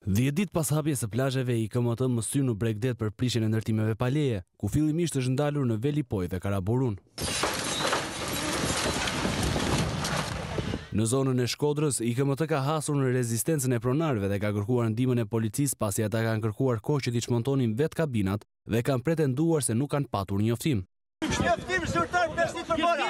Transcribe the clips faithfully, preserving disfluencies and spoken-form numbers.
dhjetë ditë pas hapjes së plazheve, I K M T më sy në Bregdet për prishjen e ndërtimeve pa leje, ku fillimisht është ndalur në Velipoj dhe Karaburun. Në zonën e Shkodrës, I K M T ka hasur në rezistencën e pronarëve dhe ka kërkuar ndihmën e policisë pasi ata kanë kërkuar kohë që t'i çmontonin vetë kabinat dhe kanë pretenduar se nuk kanë patur njoftim. Njoftim zyrtar pesë ditë përpara.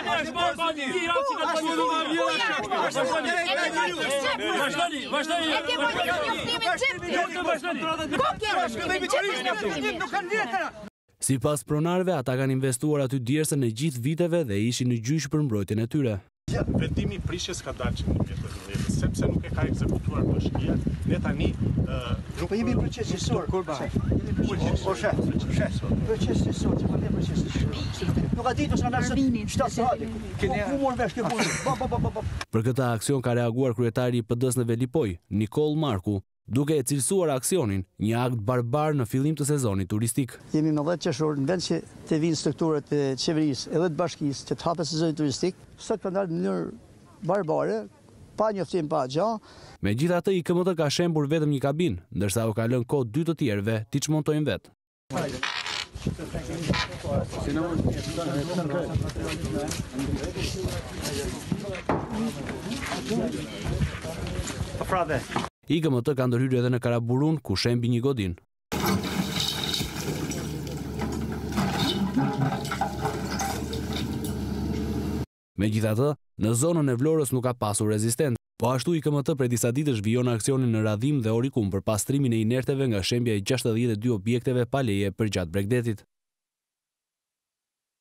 Sipas pronarëve, ata kanë investuar aty djersën e gjithë viteve dhe ishin në gjyq për mbrojtjen e tyre. Vendimi I prishjes ka dalë që në dhjetë dhjetë, sepse nuk e ka ekzekutuar bashkia, ne tani nuk jemi proces njësor. Po shef, shef, proces njësor, që përne proces njësor. Nuk a ditë s'ka nërë shtatë sadi. Ku morë vesh kjo punë? Për këtë aksion ka reaguar kryetari I P D-s në Velipoj, Nikol Marku, duke e cilësuar aksionin një akt barbar në fillim të sezonit turistik. Jemi me dhjetë qershor, në vend që të vinë strukturat e qeverisë edhe të bashkisë që të hapet sezoni turistik, sot ka ndalë në mënyrë barbare, pa njoftim pa gjë. Megjithatë, I K M T ka shembur vetëm një kabinë, ndërsa u ka lënë kohë dy të tjerëve t'i çmontojnë vetë. I K M T ka ndërhyrë edhe në Karaburun, ku shembi një godin. Megjithatë, në zonën e Vlorës nuk ka pasur rezistent, po ashtu I K M T prej disa ditësh vijon aksionin në Radhim dhe Orikum për pastrimin e inerteve nga shembja e gjashtëdhjetë e dy objekteve pa leje përgjatë Bregdetit.